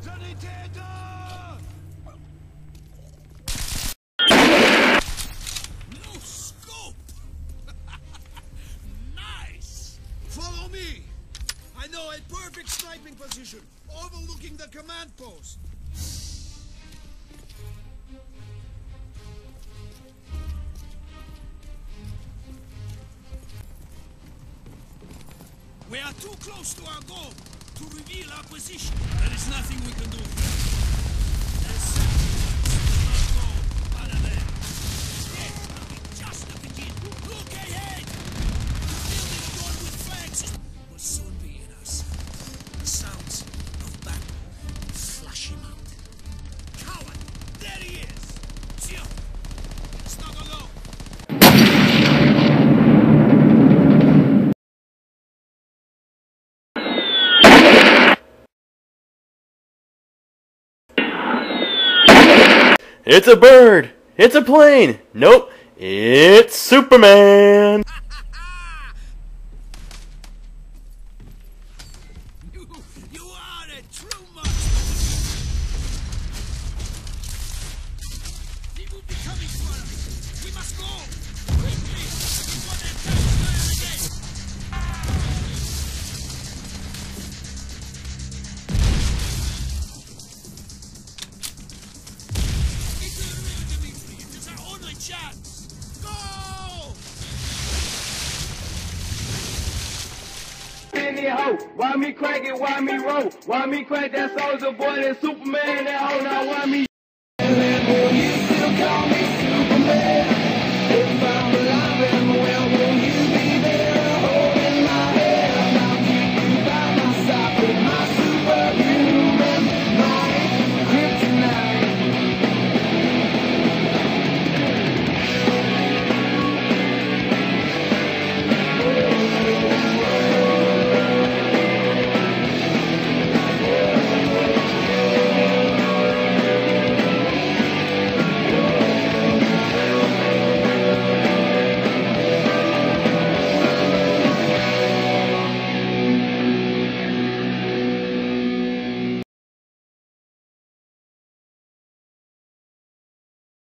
No scope! Nice! Follow me! I know a perfect sniping position, overlooking the command post. We are too close to our goal to reveal our position. There is nothing we can do here. There's our goal, there. Yes, just the beginning. Look ahead! The building adorned with flags will soon be in our sight. The sounds of battle flush him out. Coward! There he is! Zio! It's not alone! It's a bird! It's a plane! Nope, it's Superman! You are a true monster! He will be coming for us! We must go! Quickly! Before they attack again! It's our only chance! Go! Why me crack it? Why me roll? Why me crack that soldier boy? That Superman? That hoe? Now why me? You still call me Superman? If I'm alive and